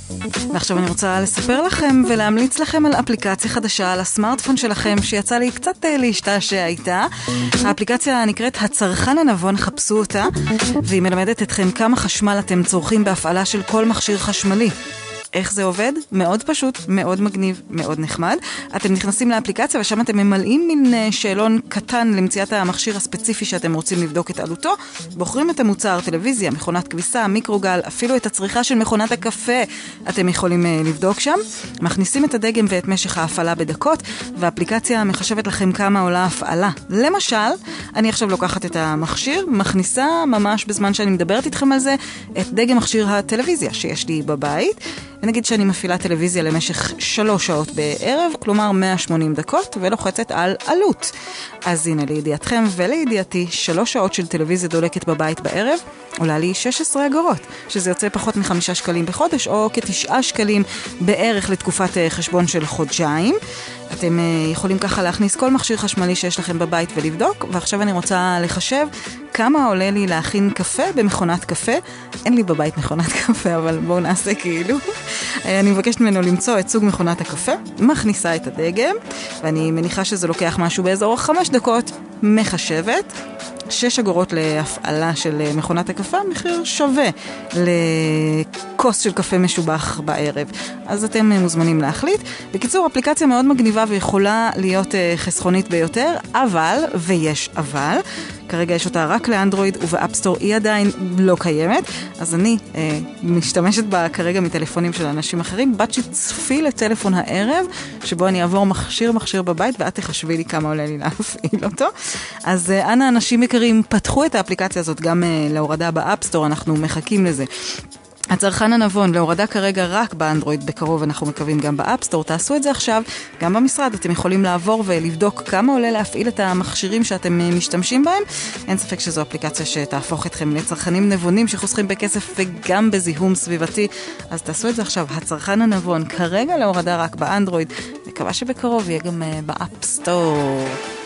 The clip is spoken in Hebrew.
ועכשיו אני רוצה לספר לכם ולהמליץ לכם על אפליקציה חדשה על הסמארטפון שלכם שיצא לי קצת להשתעשע איתה. האפליקציה נקראת הצרכן הנבון, חפשו אותה, והיא מלמדת אתכם כמה חשמל אתם צורכים בהפעלה של כל מכשיר חשמלי. איך זה עובד? מאוד פשוט, מאוד מגניב, מאוד נחמד. אתם נכנסים לאפליקציה ושם אתם ממלאים מין שאלון קטן למציאת המכשיר הספציפי שאתם רוצים לבדוק את עלותו, בוחרים את המוצר, טלוויזיה, מכונת כביסה, מיקרוגל, אפילו את הצריכה של מכונת הקפה אתם יכולים לבדוק שם. מכניסים את הדגם ואת משך ההפעלה בדקות, והאפליקציה מחשבת לכם כמה עולה ההפעלה. למשל, אני עכשיו לוקחת את המכשיר, מכניסה ממש בזמן שאני מדברת איתכם על זה, את דגם מכשיר הטלוויזיה שיש לי בבית, ונגיד שאני מפעילה טלוויזיה למשך 3 שעות בערב, כלומר 180 דקות, ולוחצת על עלות. אז הנה לידיעתכם ולידיעתי, 3 שעות של טלוויזיה דולקת בבית בערב, עולה לי 16 אגורות, שזה יוצא פחות מ5 שקלים בחודש, או כ9 שקלים בערך לתקופת חשבון של חודשיים. אתם יכולים ככה להכניס כל מכשיר חשמלי שיש לכם בבית ולבדוק, ועכשיו אני רוצה לחשב כמה עולה לי להכין קפה במכונת קפה. אין לי בבית מכונת קפה, אבל בואו נעשה כאילו. אני מבקשת ממנו למצוא את סוג מכונת הקפה, מכניסה את הדגם, ואני מניחה שזה לוקח משהו באזור 5 דקות, מחשבת. 6 אגורות להפעלה של מכונת הקפה, מחיר שווה לכוס של קפה משובח בערב. אז אתם מוזמנים להחליט. בקיצור, אפליקציה מאוד מגניבה ויכולה להיות חסכונית ביותר, אבל, ויש אבל, כרגע יש אותה רק לאנדרואיד ובאפסטור היא עדיין לא קיימת, אז אני משתמשת בה כרגע מטלפונים של אנשים אחרים, בת שצפי לטלפון הערב, שבו אני אעבור מכשיר בבית, ואת תחשבי לי כמה עולה לי להפעיל אותו. אז אנא אנשים יקרים, פתחו את האפליקציה הזאת גם להורדה באפסטור, אנחנו מחכים לזה. הצרכן הנבון להורדה כרגע רק באנדרואיד, בקרוב אנחנו מקווים גם באפסטור, תעשו את זה עכשיו, גם במשרד אתם יכולים לעבור ולבדוק כמה עולה להפעיל את המכשירים שאתם משתמשים בהם. אין ספק שזו אפליקציה שתהפוך אתכם לצרכנים נבונים שחוסכים בכסף וגם בזיהום סביבתי, אז תעשו את זה עכשיו, הצרכן הנבון כרגע להורדה רק באנדרואיד, מקווה שבקרוב יהיה גם באפסטור.